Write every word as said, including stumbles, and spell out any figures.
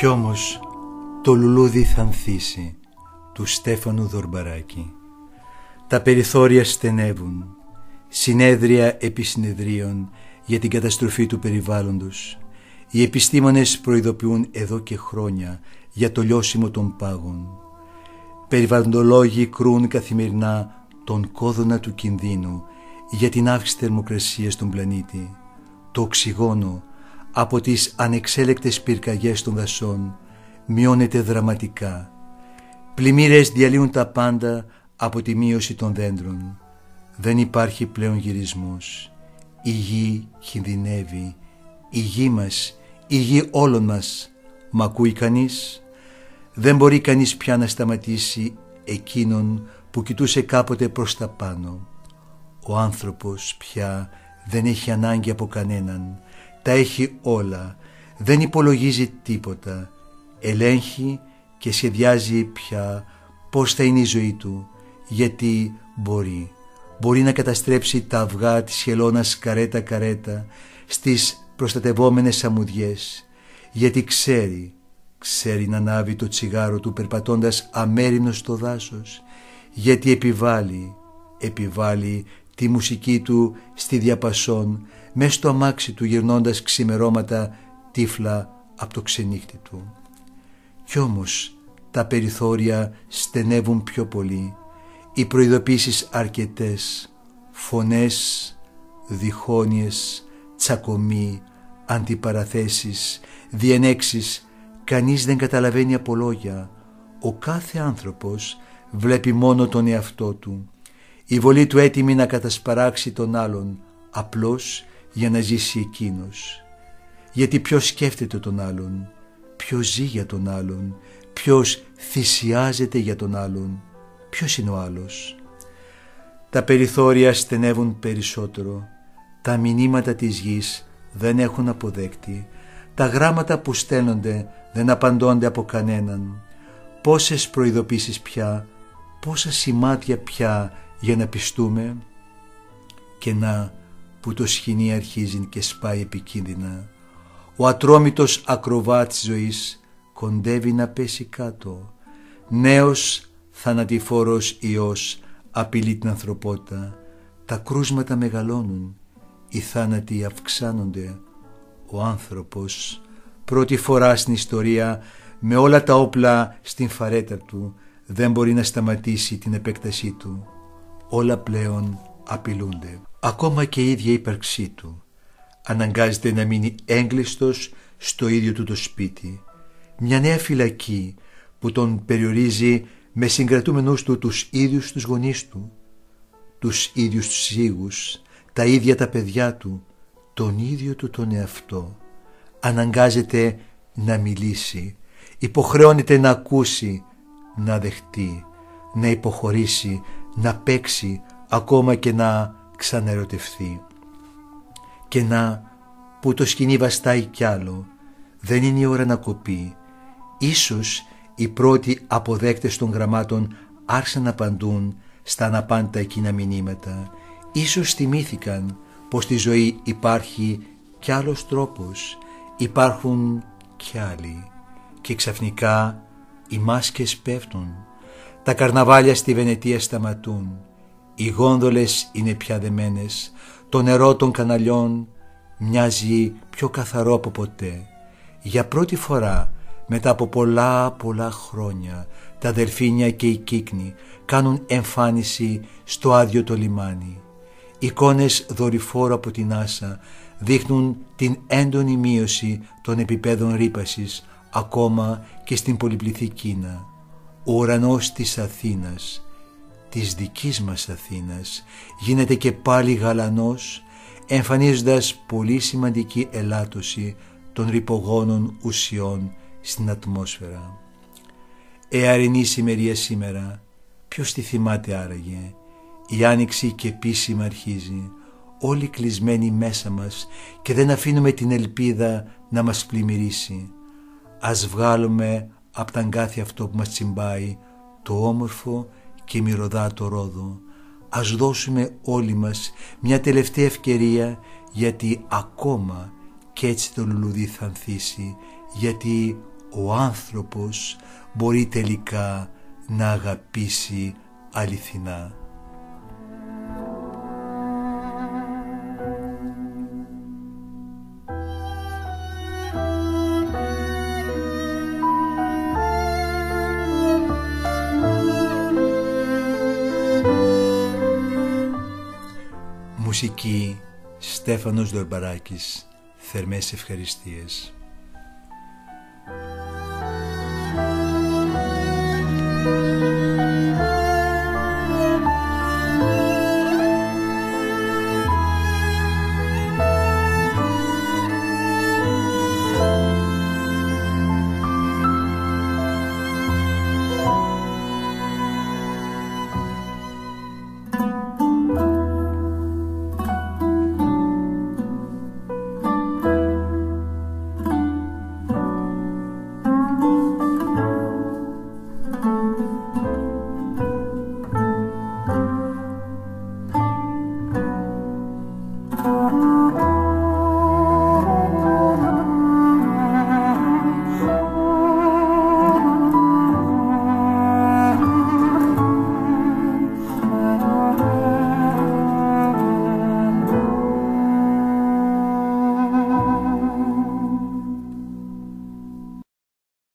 Κι όμως το λουλούδι θα ανθίσει, του Στέφανου Δορμπαράκη. Τα περιθώρια στενεύουν, συνέδρια επί συνεδρίων για την καταστροφή του περιβάλλοντος. Οι επιστήμονες προειδοποιούν εδώ και χρόνια για το λιώσιμο των πάγων. Περιβαλλοντολόγοι κρούν καθημερινά τον κόδωνα του κινδύνου για την αύξηση θερμοκρασίας στον πλανήτη. Το οξυγόνο από τις ανεξέλεκτες πυρκαγιές των δασών μειώνεται δραματικά. Πλημμύρες διαλύουν τα πάντα από τη μείωση των δέντρων. Δεν υπάρχει πλέον γυρισμός. Η γη κινδυνεύει. Η γη μας, η γη όλων μας. Μ' ακούει κανείς? Δεν μπορεί κανείς πια να σταματήσει εκείνον που κοιτούσε κάποτε προς τα πάνω. Ο άνθρωπος πια δεν έχει ανάγκη από κανέναν. Τα έχει όλα. Δεν υπολογίζει τίποτα. Ελέγχει και σχεδιάζει πια πώς θα είναι η ζωή του. Γιατί μπορεί. Μπορεί να καταστρέψει τα αυγά της χελώνας καρέτα καρέτα στις προστατευόμενες αμμουδιές. Γιατί ξέρει, ξέρει να ανάβει το τσιγάρο του περπατώντας αμέριμνος στο δάσος. Γιατί επιβάλλει, επιβάλλει τη μουσική του στη διαπασόν μες στο αμάξι του γυρνώντας ξημερώματα τύφλα από το ξενύχτη του. Κι όμως τα περιθώρια στενεύουν πιο πολύ. Οι προειδοποίησεις αρκετές, φωνές, διχόνοιες, τσακωμοί, αντιπαραθέσεις, διενέξεις. Κανείς δεν καταλαβαίνει από λόγια. Ο κάθε άνθρωπος βλέπει μόνο τον εαυτό του. Η βολή του έτοιμη να κατασπαράξει τον άλλον, απλώς για να ζήσει εκείνος. Γιατί ποιος σκέφτεται τον άλλον, ποιος ζει για τον άλλον, ποιος θυσιάζεται για τον άλλον, ποιος είναι ο άλλος. Τα περιθώρια στενεύουν περισσότερο. Τα μηνύματα της γης δεν έχουν αποδέκτη. Τα γράμματα που στέλνονται δεν απαντώνται από κανέναν. Πόσες προειδοποίησεις πια, πόσα σημάδια πια για να πιστούμε. Και να που το σκηνή αρχίζει και σπάει επικίνδυνα. Ο ατρόμητος ακροβάτης ζωής κοντεύει να πέσει κάτω. Νέος θανατηφόρος ιός απειλεί την ανθρωπότητα. Τα κρούσματα μεγαλώνουν, οι θάνατοι αυξάνονται. Ο άνθρωπος πρώτη φορά στην ιστορία με όλα τα όπλα στην φαρέτα του δεν μπορεί να σταματήσει την επέκτασή του. Όλα πλέον απειλούνται. Ακόμα και η ίδια η ύπαρξή του αναγκάζεται να μείνει έγκλειστος στο ίδιο του το σπίτι. Μια νέα φυλακή που τον περιορίζει με συγκρατούμενους του τους ίδιους τους γονείς του, τους ίδιους τους σύγους, τα ίδια τα παιδιά του, τον ίδιο του τον εαυτό. Αναγκάζεται να μιλήσει, υποχρεώνεται να ακούσει, να δεχτεί, να υποχωρήσει, να παίξει, ακόμα και να ξαναερωτευθεί. Και να που το σκηνή βαστάει κι άλλο, δεν είναι η ώρα να κοπεί. Ίσως οι πρώτοι αποδέκτες των γραμμάτων άρχισαν να απαντούν στα αναπάντητα εκείνα μηνύματα. Ίσως θυμήθηκαν πως στη ζωή υπάρχει κι άλλος τρόπος, υπάρχουν κι άλλοι. Και ξαφνικά οι μάσκες πέφτουν, τα καρναβάλια στη Βενετία σταματούν, οι γόνδολες είναι πια δεμένες, το νερό των καναλιών μοιάζει πιο καθαρό από ποτέ. Για πρώτη φορά μετά από πολλά πολλά χρόνια τα δελφίνια και οι κύκνοι κάνουν εμφάνιση στο άδειο το λιμάνι. Εικόνες δορυφόρου από την NASA δείχνουν την έντονη μείωση των επιπέδων ρύπασης ακόμα και στην πολυπληθή Κίνα. Ο ουρανός της Αθήνας, της δικής μας Αθήνας, γίνεται και πάλι γαλανός, εμφανίζοντας πολύ σημαντική ελάττωση των ρυπογόνων ουσιών στην ατμόσφαιρα. Εαρινή ημερία σήμερα, ποιος τη θυμάται άραγε? Η άνοιξη και επίσημα αρχίζει, όλοι κλεισμένοι μέσα μας και δεν αφήνουμε την ελπίδα να μας πλημμυρίσει. Ας βγάλουμε απ' τα αγκάθι αυτό που μας τσιμπάει, το όμορφο και μυρωδάτο ρόδο. Ας δώσουμε όλοι μας μια τελευταία ευκαιρία, γιατί ακόμα κι έτσι το λουλούδι θα ανθίσει, γιατί ο άνθρωπος μπορεί τελικά να αγαπήσει αληθινά. Μουσική Στέφανος Δορμπαράκης. Θερμές ευχαριστίες.